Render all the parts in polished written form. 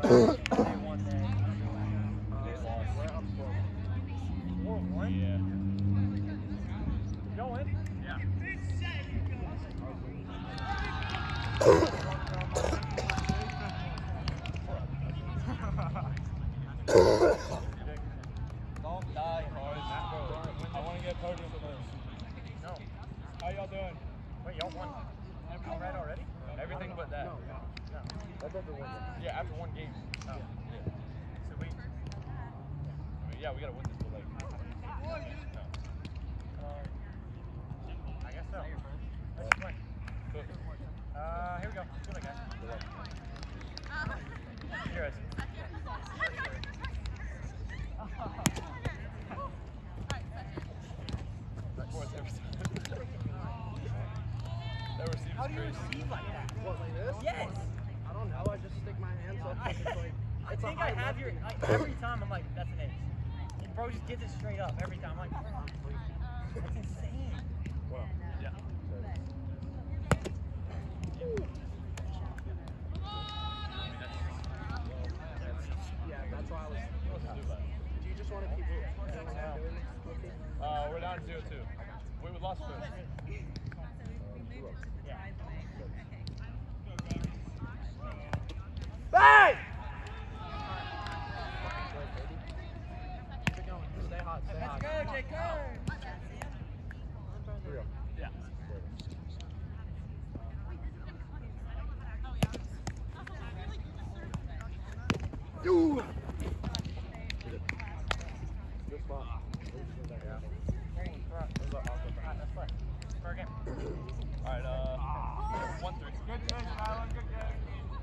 How do you receive like that? What, like this? Yes. I don't know. I just stick my hands up. It's like, I think I have your, like, every time I'm like, that's an ace. And bro just gets it straight up every time. I'm like, that's insane. Wow. Yeah. Yeah, that's why I was. Do you just want to keep doing this? We're down 0-2. We lost first. Bang! Keep going. Stay hot. Stay hot. Let's go, Jake. Go. Yeah. You. Good spot. Alright, 1-3. Good game, Alan. Good game.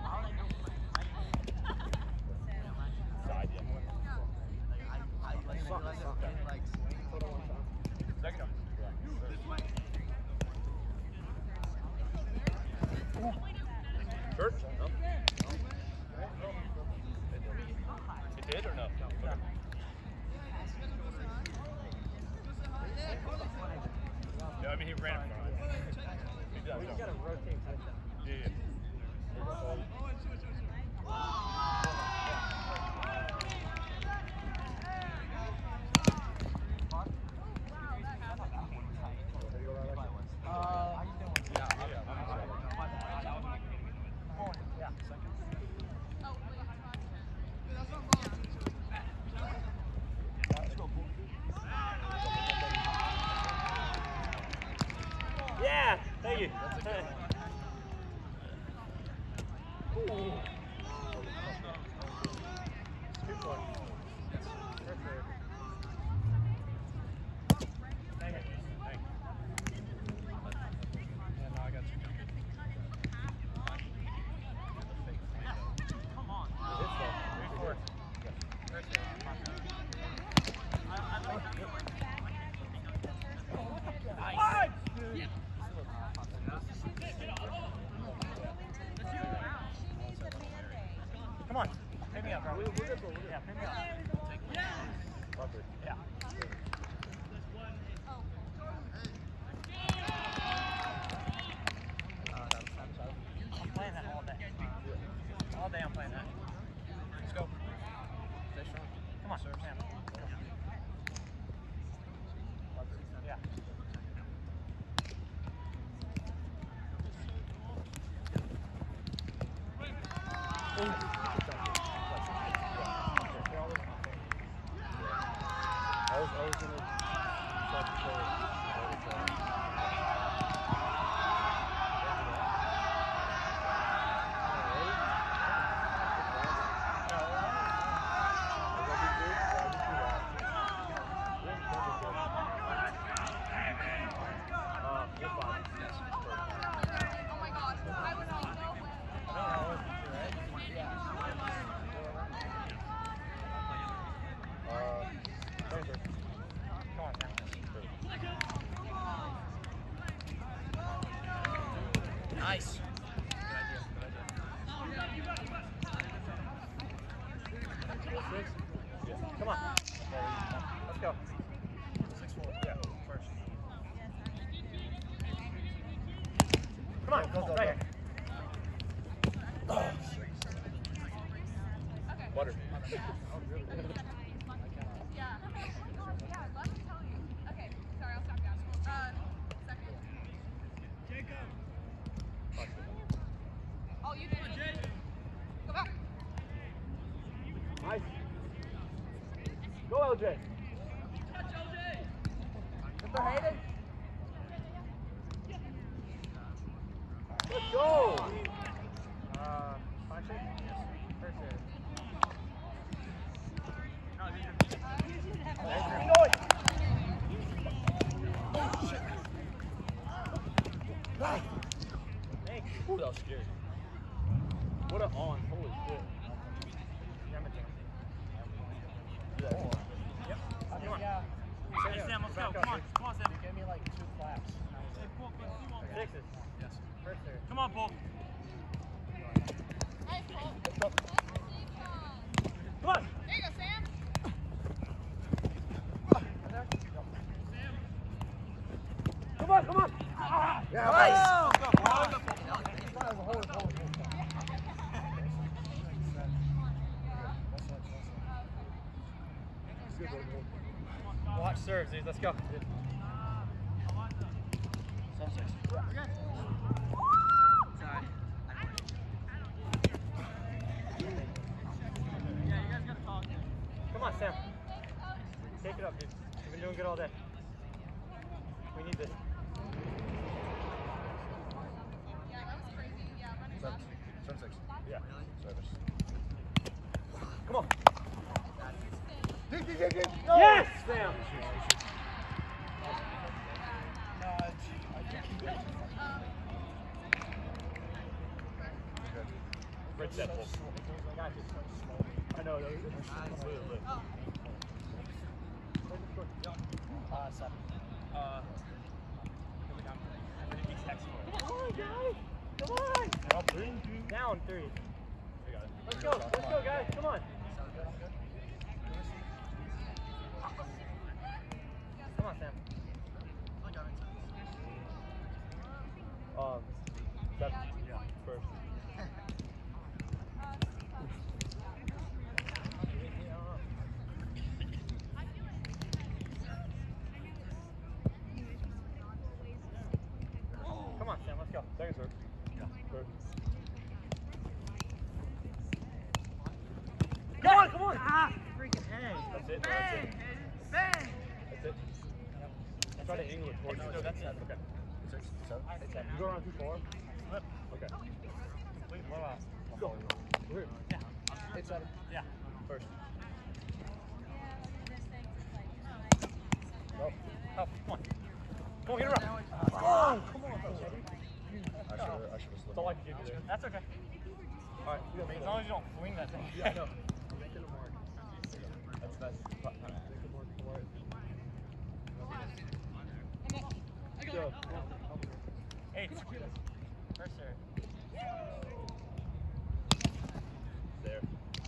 Side, yeah. Second. Church? No. It did or no? Okay. Yeah, I mean, he ran it. He does. We just gotta rotate with them. Yeah. Yeah, thank you. Come on, pick me up, bro. Yeah, pick me up. Yeah. I'm playing that all day. All day I'm playing that. Let's go. Stay strong. Come on, Sam. Yeah. Nice. Come on. Let's go. 6-4. Yeah, first. Come on, go, right here. Nice. Go, LJ. Mr. Hayden. Let's go. Ooh, that was scary. What an on. Holy shit. Yep. Come on. Hey, Sam, let's go. Come on. Come on, Sam. Give me like 2 claps. Sixes. Yes. First there. Come on, Paul. Hey, Paul. Come on. There you go, Sam. Come on, come on. Ah, yeah, Nice. Watch serves, dude. Let's go. Come on, Sam. Take it up, dude. You've been doing good all day. We need this. Yeah, that was crazy. Yeah, running up. 7-6. Yeah. Service. Come on. Go. Yes, Sam. Red set, Paul. I know. That was Seven. Come on, guys. Come on. Down 3. Let's go. Let's go, guys. Come on. Come on, Sam. 7. Yeah. First. Come on, Sam. Let's go. Second serve. Yeah. First. Come on, come on! Ah, freaking hey. That's it. That's it. Bang. That's it. Try to angle it towards you. No, that's it. Okay. 6, 7. You go around too far? Flip. Okay. Complete blowout. Go. Here. Yeah. 8-7. Yeah. First. Go. Go. Help. Come on. Come on, get around. Oh, come on. I should have That's slipped. all I can give you there. That's okay. All right. As long as you don't swing that thing. Yeah, I know. Making a mark. That's nice. Make a mark for it. Go. Eight. First serve. There.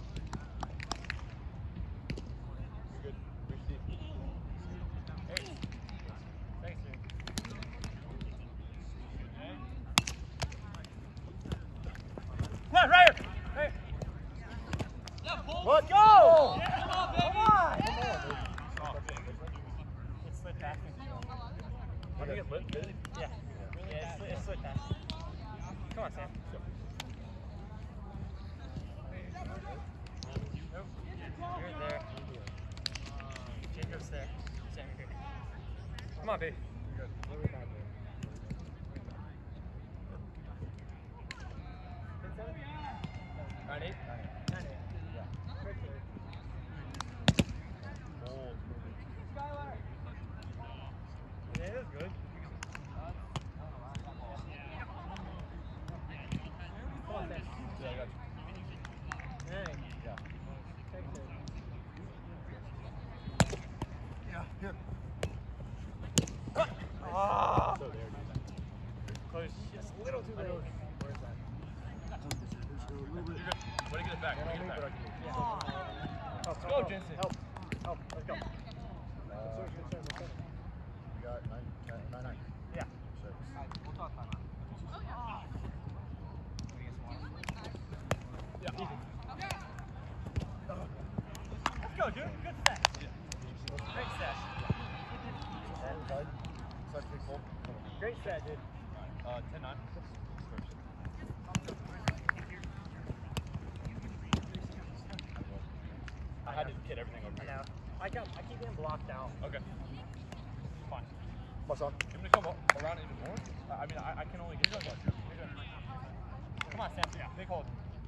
You're good. Receive. Eight. Thanks, dude. Come on, right here. Right here. Let's go! Yeah, come on, baby. Come on. It slid past me. How do you get lit? Busy? Yeah. Yeah, it slid past. Come on, Sam. Nope. You're there. Jacob's there. Sam, you're here. Come on, baby. You're good. What are we back there? 9-8? 9-8. Yeah. Bold. Yeah, that's good. Come on, Sam. Yeah, I got you. Hey. Yeah. Take it. Yeah, here. Ah! So there, dude. Close just a little too late. Where's that? You're good. Way to get it back. Way to get it back. Let's Go, go, Jensen. Help. Help. Let's go. You got 9, 10, 9, 9. Yeah. 6. We'll talk about it. Oh, yeah. Yeah. Easy. go, dude. Good set. Great set. Great set, dude. 10-9. I had to hit everything over I here. know. I keep getting blocked out. Okay. Fine. What's up? You want me to come around even more? I mean, I can only get you. Come on, Sam. Yeah, big hold.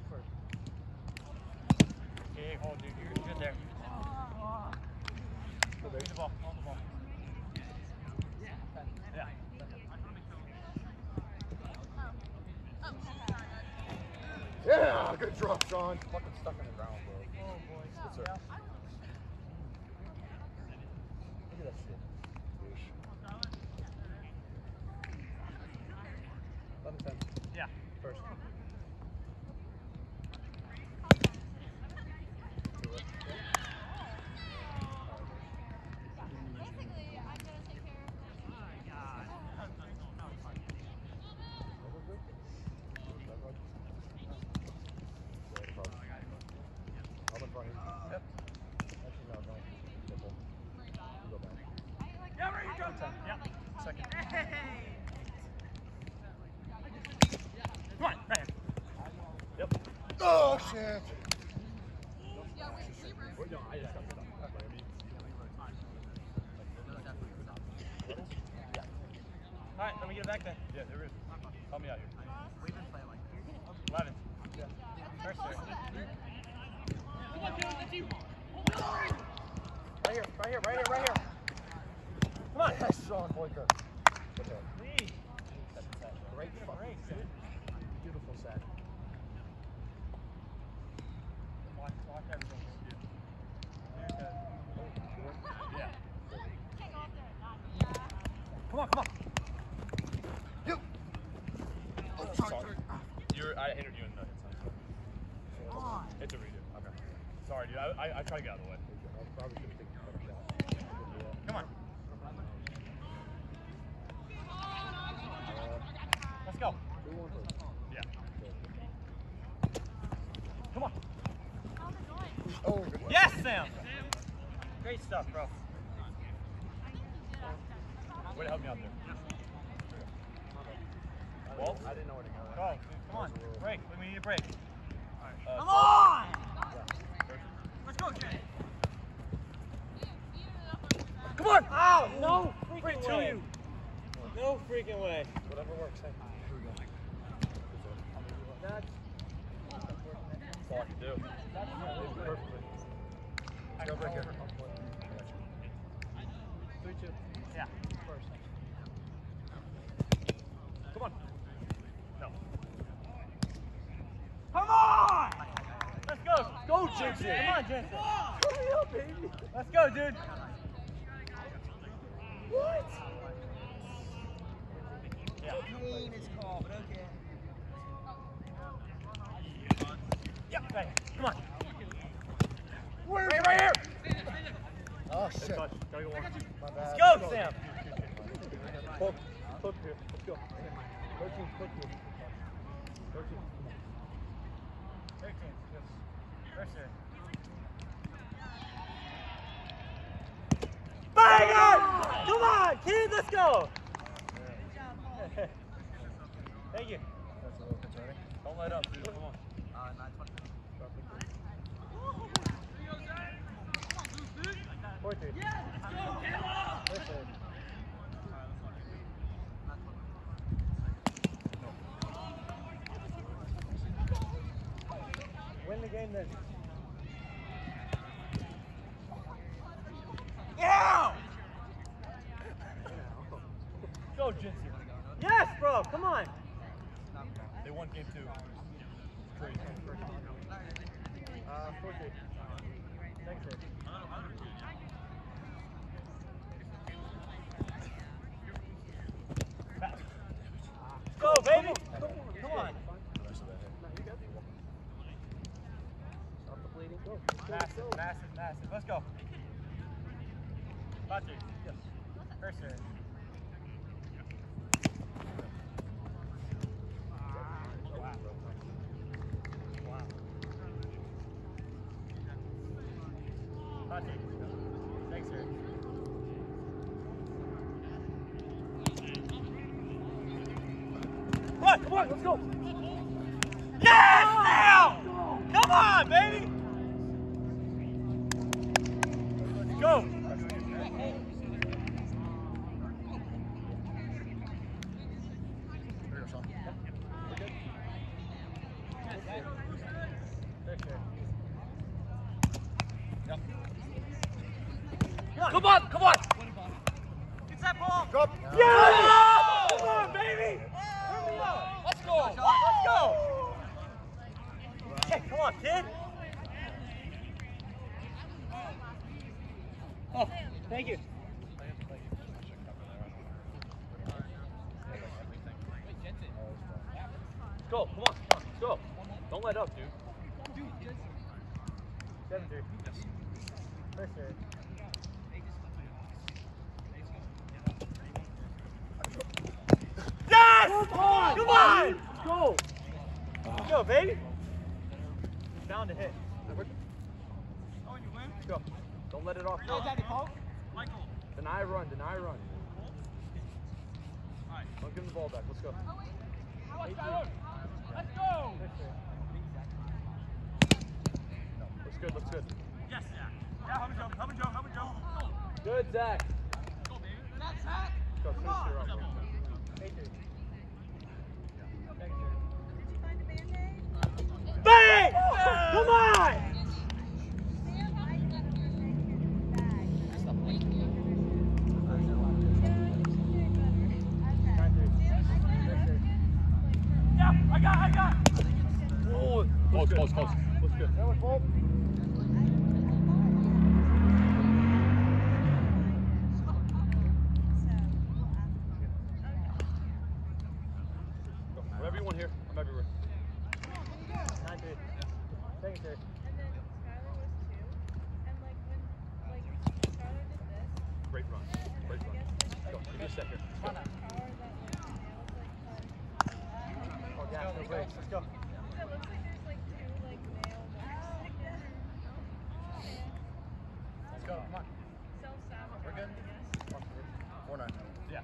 Big hold, dude. You're good there. Give me the ball. On the ball. Yeah. Yeah, good drop, Sean. Fucking stuck in the ground, bro. Oh, boy. Good sir. Yeah. Look at that shit. Fish. 11-10. Yeah. First. Basically, I'm gonna take care of this. Yeah. Second. Come on, right here. Yep. Oh, shit. Yeah, we were. No, I just got stuck. All right, let me get it back then. Yeah, there is. Help me out here. We've been playing like 11. Yeah. First there. Right here. Come on. Nice, Sean Peucker. Good hit. Lead. Great fucking set. Beautiful set. Watch everything. Yeah. Come on. You. Oh, sorry. I entered you in the hit sign. Come on. It's a redo. Okay. Sorry, dude. I tried to get out of the way. I probably should have taken a better shot. Come on. Let's go. 2-1 first. Yeah. Come on. Oh, good one. Yes, Sam. Great stuff, bro. Way to help me out there. Well, I didn't know where to go. Go. Come on. Break. We need a break. Come on. Let's go, Jay. Come on. Oh, no freaking way. No freaking way. Whatever works. Hey. Here we go. That's That's all I can do. Perfectly. Let's go break here. 3-2. Yeah. First. Come on. No. Come on! Let's go. Go, Jensen. Come on, Jensen. Hurry up, baby. Let's go, dude. What? Yeah. Clean is called, but okay. Yep. Right. Come on. Right here. Oh, Good shit. touch. Gotta go one. My bad. Let's go, Sam. Poke here. Let's go. 13, poke here. 13. 13. Yes. First there. Bang it! Come on, kid, let's go. Thank you. That's a little concerning. Don't let up, dude. Come on. 920. 4-3. First there. Win the game then. Yeah! Go, Jinsu. Yes, bro. Come on. They won game 2. Crazy. 4-3. Next hit. Go, baby. Come on. Stop the bleeding. Go. Massive. Let's go. Batu. Yes. First serve. Wow. Hot take. Thanks, sir. Come on, let's go. Yes, now! Come on, baby! Let's go. Come on, come on! Get that ball! Drop. Yeah! Come on, baby! Let's go! Let's go! Hey, come on, kid! Oh, thank you. Let's go, come on, let's go. Don't let up, dude. 7-3. First serve. Yes! Come on! Come on! Let's go! Let's go, baby! Bound to hit. Let's go. Don't let it off. Michael. Deny run, deny run. Don't give him the ball back. Let's go. Let's go! Looks good, looks good. Yes, Zach. Yeah, help me, Joe. Good, Zach. Go, baby. That's Zach. Let's go, finish your run. Bang! Come on! Yeah, I got. Oh, close. Looks good. That was fault. Whatever you want here, I'm everywhere. 9-3. Thank you, sir. And then Skylar was 2. And like when Skylar did this, Great run. Great run. Let's go. Give me a second. power that nails Oh, yeah, no breaks. Let's go. it looks like there's like 2 nail marks. Let's go. Come on. Self-sabotage, We're good? I guess. 4-9. Yeah.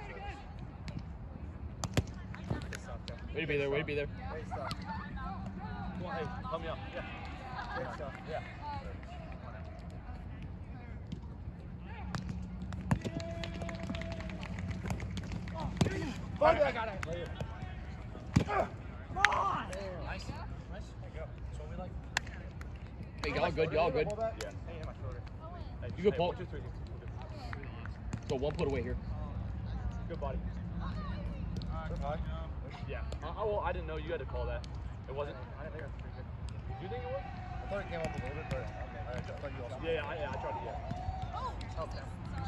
Way to be there, way to be there. Great stuff. Come on, hey, help me out. Yeah. Great stuff. Yeah. Fuck, I got it. Come on! Nice. There you go. That's what we like. Hey, y'all good, y'all good. Yeah. Hey, hit my shoulder. Hey, You good, Paul? 1, 2, 3. So one put away here. Good body. Yeah. Well, I didn't know you had to call that. It wasn't? I didn't think it was pretty good. Do you think it was? I thought it came up a little bit, but I thought you also. Yeah, I tried to get it. Okay.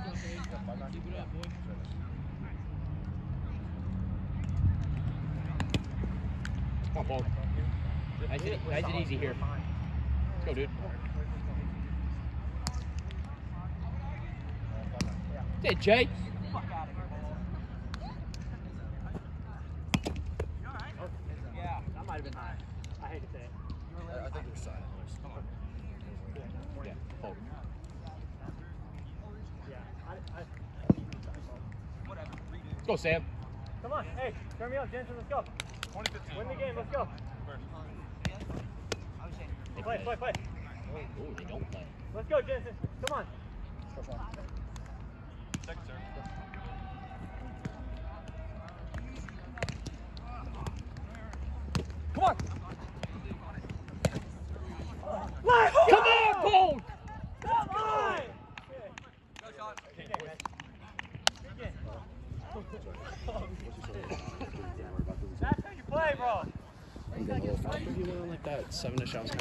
Come on, Paul. Nice and easy here. Let's go, dude. Hey, Jay. Fuck out of here, Yeah. That might have been high. I hate to say it. I think it was silent. Yeah. Oh. Yeah. Whatever. Redo. Let's go, Sam. Come on. Hey, turn me up, Jensen. Let's go. 2015. Win the game. Let's go. I was saying. Play. Oh, they don't play. Let's go, Jensen. Come on. Second serve. Come on. Let's go. Come on, Paul! Come on. Go, Sean. That's how you play, bro. Like that 7-ish ounce.